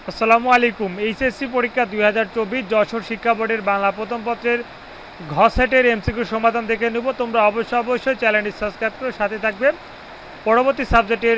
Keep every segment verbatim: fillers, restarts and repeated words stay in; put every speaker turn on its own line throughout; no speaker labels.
আসসালামু আলাইকুম। এইচএসসি পরীক্ষা দুই হাজার চব্বিশ যশোর শিক্ষা বোর্ডের বাংলা প্রথম পত্রের ঘ সেটের এমসিকিউ সমাধান দেখে নেব। তোমরা অবশ্যই অবশ্যই চ্যানেলটি সাবস্ক্রাইব করে সাথে থাকবে পরবর্তী সাবজেক্টের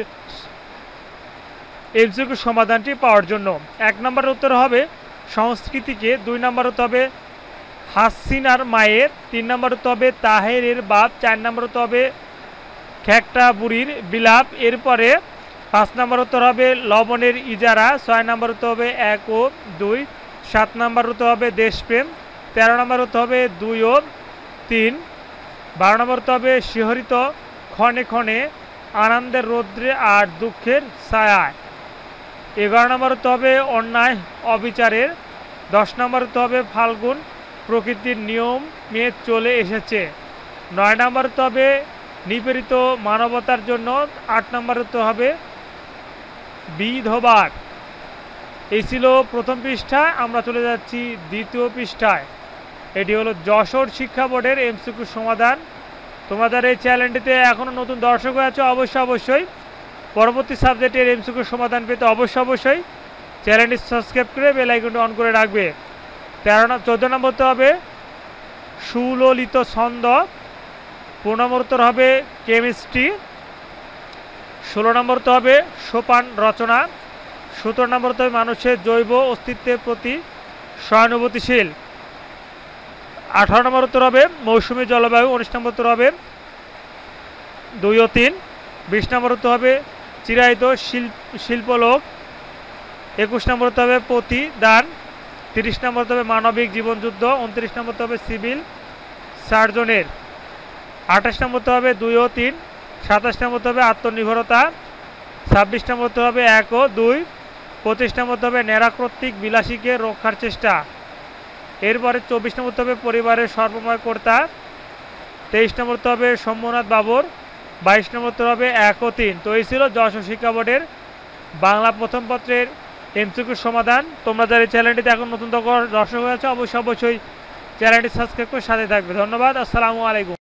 এমসিকিউ সমাধানটি পাওয়ার জন্য। এক নম্বর উত্তর হবে সংস্কৃতিকে, দুই নম্বর উত্তর হবে হাসিনার মায়ের, তিন নম্বর উত্তর হবে তাহেরের বাপ, চার নম্বর উত্তর হবে খেকটা বুড়ির বিলাপ। এরপরে পাঁচ নম্বর উত্তর হবে লবণের ইজারা, ছয় নম্বর উত্তর হবে এক ও দুই, সাত নম্বর উত্তর হবে দেশপ্রেম, তেরো নম্বর উত্তর হবে দুই ও তিন, বারো নম্বর উত্তর হবে শিহরিত ক্ষণে ক্ষণে আনন্দের রৌদ্রে আর দুঃখের ছায়ায়, এগারো নম্বর উত্তর হবে অন্যায় অবিচারের, দশ নম্বর উত্তর হবে ফাল্গুন প্রকৃতির নিয়ম মেয়ে চলে এসেছে, নয় নম্বর উত্তর হবে নিপীড়িত মানবতার জন্য, আট নম্বর উত্তর হবে বিধবার। এই ছিল প্রথম পৃষ্ঠা। আমরা চলে যাচ্ছি দ্বিতীয় পৃষ্ঠায়। এটি হলো যশোর শিক্ষা বোর্ডের এমসিকিউ সমাধান। তোমাদের এই চ্যানেলটিতে এখনও নতুন দর্শক হয়ে আছো, অবশ্যই অবশ্যই পরবর্তী সাবজেক্টের এমসিকিউ সমাধান পেতে অবশ্যই অবশ্যই চ্যানেলটি সাবস্ক্রাইব করে বেল আইকনটি অন করে রাখবে। তেরো না চোদ্দ নম্বরতে হবে সুললিত ছন্দ, পনেরো নম্বর উত্তর হবে কেমিস্ট্রি, ষোলো নম্বর তো হবে সোপান রচনা, সতেরো নম্বর তো হবে মানুষের জৈব অস্তিত্বের প্রতি সহানুভূতিশীল, আঠারো নম্বর উত্তর হবে মৌসুমী জলবায়ু, উনিশ নম্বর উত্তর হবে দুই ও তিন, বিশ নম্বর উত্তর হবে চিরায়িত শিল্প শিল্পলোক, একুশ নম্বর উত্তর হবে প্রতিদান, তিরিশ নম্বর উত্তর হবে মানবিক জীবনযুদ্ধ, উনত্রিশ নম্বর উত্তর হবে সিভিল সার্জনের, আঠাশ নম্বর উত্তর হবে দুই ও তিন, সাতাশ নম্বর হবে আত্মনির্ভরতা, ছাব্বিশ নম্বর হবে এক ও দুই, পঁচিশ নম্বর হবে নেড়া কর্তৃক বিলাসীকে রক্ষার চেষ্টা, এরপরে চব্বিশ নম্বর হবে পরিবারের সর্বময় কর্তা, তেইশ নম্বর হবে শম্ভুনাথ বাবর, বাইশ নম্বর হবে এক ও তিন। তো এই ছিল যশোর শিক্ষা বোর্ডের বাংলা প্রথম পত্রের এমসিকিউ সমাধান। তোমরা যারা এই চ্যানেলটিতে এখন নতুন দর্শক হয়ে আছো অবশ্যই অবশ্যই চ্যানেলটি সাবস্ক্রাইব করে সাথে থাকবে। ধন্যবাদ। আসসালামু আলাইকুম।